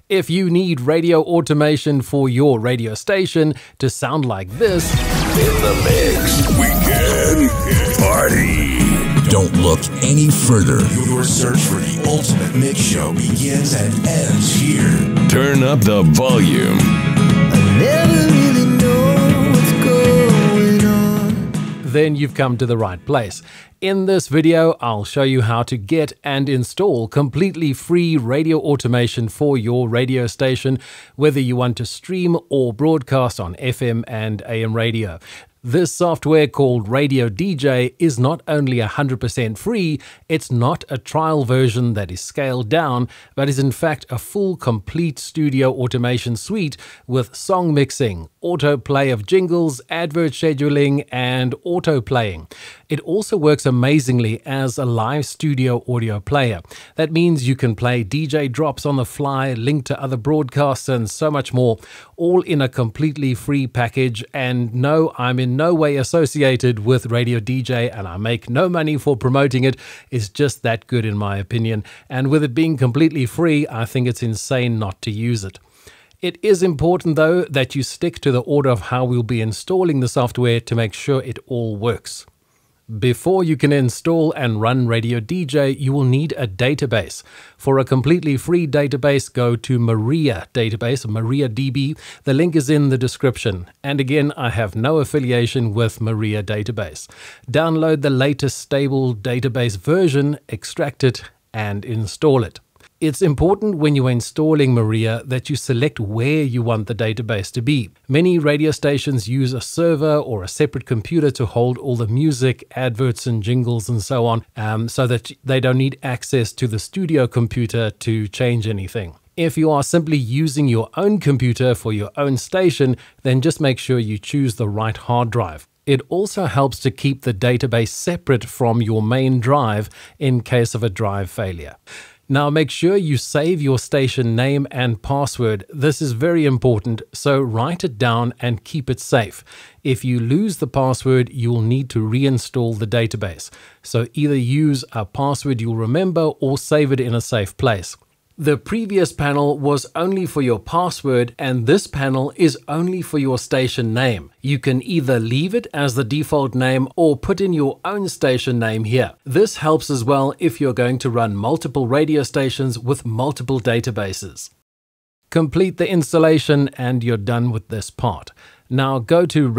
If you need radio automation for your radio station to sound like this, in the mix, weekend party. Don't look any further. Your search for the ultimate mix show begins and ends here. Turn up the volume. I never really know what's going on. Then you've come to the right place. In this video, I'll show you how to get and install completely free radio automation for your radio station, whether you want to stream or broadcast on FM and AM radio. This software called RadioDJ is not only 100% free, it's not a trial version that is scaled down, but is in fact a full complete studio automation suite with song mixing, autoplay of jingles, advert scheduling, and auto-playing. It also works amazingly as a live studio audio player. That means you can play DJ drops on the fly, link to other broadcasts, and so much more, all in a completely free package. And no, I'm in no way associated with RadioDJ, and I make no money for promoting it. It's just that good in my opinion. And with it being completely free, I think it's insane not to use it. It is important though that you stick to the order of how we'll be installing the software to make sure it all works. Before you can install and run RadioDJ, you will need a database. For a completely free database, go to Maria database, MariaDB. The link is in the description. And again, I have no affiliation with Maria database. Download the latest stable database version, extract it, and install it. It's important when you are installing Maria that you select where you want the database to be. Many radio stations use a server or a separate computer to hold all the music, adverts and jingles and so on, so that they don't need access to the studio computer to change anything. If you are simply using your own computer for your own station, then just make sure you choose the right hard drive. It also helps to keep the database separate from your main drive in case of a drive failure. Now make sure you save your station name and password. This is very important, so write it down and keep it safe. If you lose the password, you will need to reinstall the database. So either use a password you'll remember or save it in a safe place. The previous panel was only for your password, and this panel is only for your station name. You can either leave it as the default name or put in your own station name here. This helps as well if you're going to run multiple radio stations with multiple databases. Complete the installation and you're done with this part. Now go to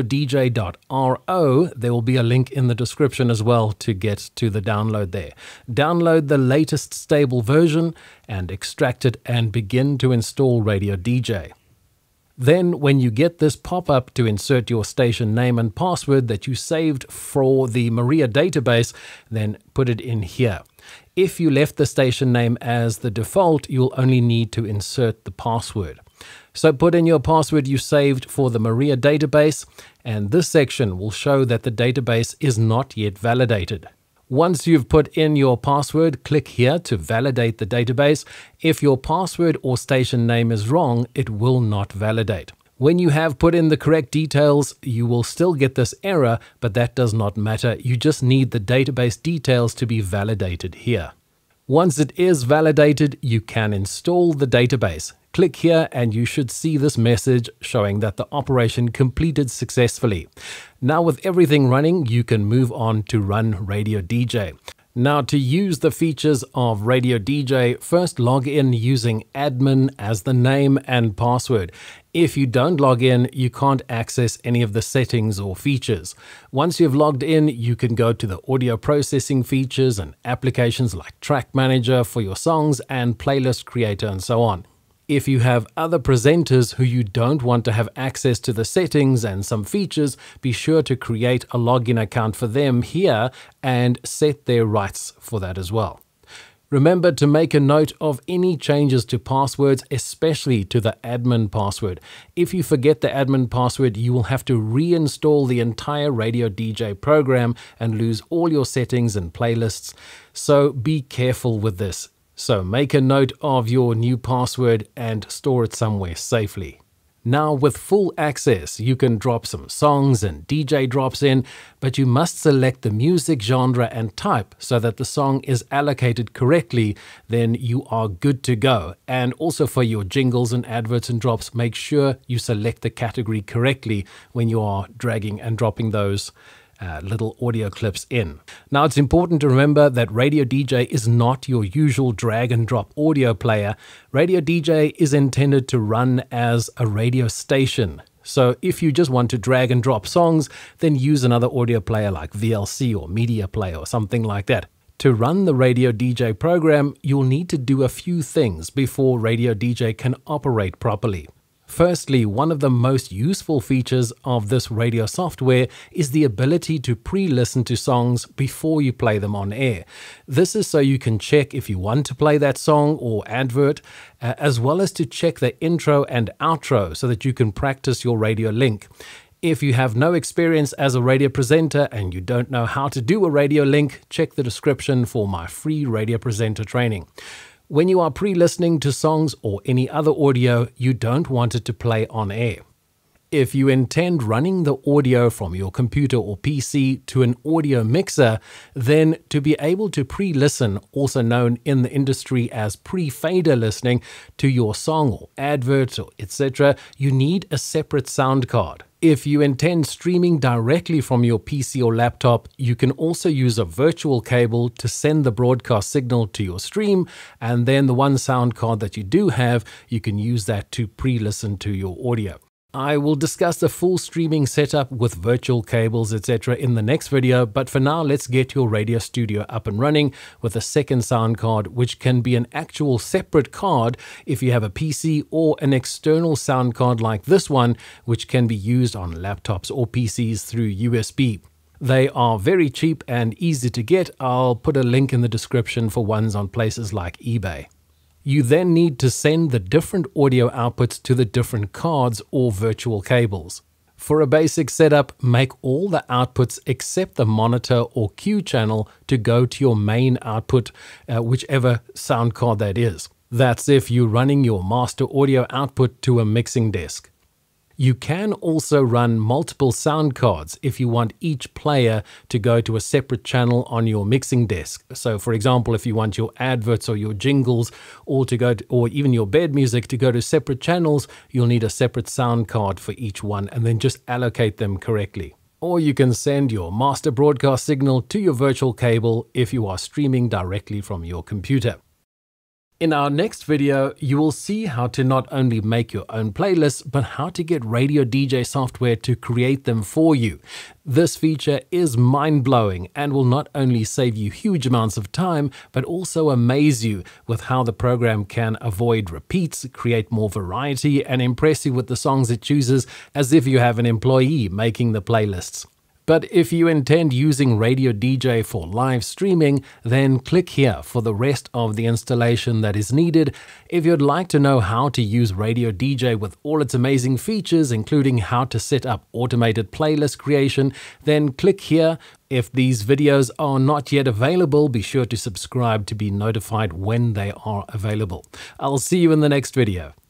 radiodj.ro. There will be a link in the description as well to get to the download there. Download the latest stable version and extract it and begin to install RadioDJ. Then when you get this pop-up to insert your station name and password that you saved for the Maria database, then put it in here. If you left the station name as the default, you'll only need to insert the password. So put in your password you saved for the Maria database, and this section will show that the database is not yet validated. Once you've put in your password, click here to validate the database. If your password or station name is wrong, it will not validate. When you have put in the correct details, you will still get this error, but that does not matter. You just need the database details to be validated here. Once it is validated, you can install the database. Click here and you should see this message showing that the operation completed successfully. Now with everything running, you can move on to run RadioDJ. Now to use the features of RadioDJ, first log in using admin as the name and password. If you don't log in, you can't access any of the settings or features. Once you've logged in, you can go to the audio processing features and applications like Track Manager for your songs and Playlist Creator and so on. If you have other presenters who you don't want to have access to the settings and some features, be sure to create a login account for them here and set their rights for that as well. Remember to make a note of any changes to passwords, especially to the admin password. If you forget the admin password, you will have to reinstall the entire RadioDJ program and lose all your settings and playlists. So be careful with this. So make a note of your new password and store it somewhere safely. Now, with full access, you can drop some songs and DJ drops in, but you must select the music genre and type so that the song is allocated correctly. Then you are good to go. And also for your jingles and adverts and drops, make sure you select the category correctly when you are dragging and dropping those little audio clips in. Now, it's important to remember that RadioDJ is not your usual drag and drop audio player. RadioDJ is intended to run as a radio station. So if you just want to drag and drop songs, then use another audio player like VLC or Media Player or something like that. To run the RadioDJ program, you'll need to do a few things before RadioDJ can operate properly. Firstly, one of the most useful features of this radio software is the ability to pre-listen to songs before you play them on air. This is so you can check if you want to play that song or advert, as well as to check the intro and outro so that you can practice your radio link. If you have no experience as a radio presenter and you don't know how to do a radio link, check the description for my free radio presenter training. When you are pre-listening to songs or any other audio, you don't want it to play on air. If you intend running the audio from your computer or PC to an audio mixer, then to be able to pre-listen, also known in the industry as pre-fader listening, to your song or advert or etc., you need a separate sound card. If you intend streaming directly from your PC or laptop, you can also use a virtual cable to send the broadcast signal to your stream, and then the one sound card that you do have, you can use that to pre-listen to your audio. I will discuss the full streaming setup with virtual cables, etc. in the next video, but for now, let's get your radio studio up and running with a second sound card, which can be an actual separate card if you have a PC, or an external sound card like this one, which can be used on laptops or PCs through USB. They are very cheap and easy to get. I'll put a link in the description for ones on places like eBay. You then need to send the different audio outputs to the different cards or virtual cables. For a basic setup, make all the outputs except the monitor or cue channel to go to your main output, whichever sound card that is. That's if you're running your master audio output to a mixing desk. You can also run multiple sound cards if you want each player to go to a separate channel on your mixing desk. So for example, if you want your adverts or your jingles all to go to, or even your bed music to go to separate channels, you'll need a separate sound card for each one and then just allocate them correctly. Or you can send your master broadcast signal to your virtual cable if you are streaming directly from your computer. In our next video, you will see how to not only make your own playlists, but how to get RadioDJ software to create them for you. This feature is mind-blowing and will not only save you huge amounts of time, but also amaze you with how the program can avoid repeats, create more variety, and impress you with the songs it chooses as if you have an employee making the playlists. But if you intend using RadioDJ for live streaming, then click here for the rest of the installation that is needed. If you'd like to know how to use RadioDJ with all its amazing features, including how to set up automated playlist creation, then click here. If these videos are not yet available, be sure to subscribe to be notified when they are available. I'll see you in the next video.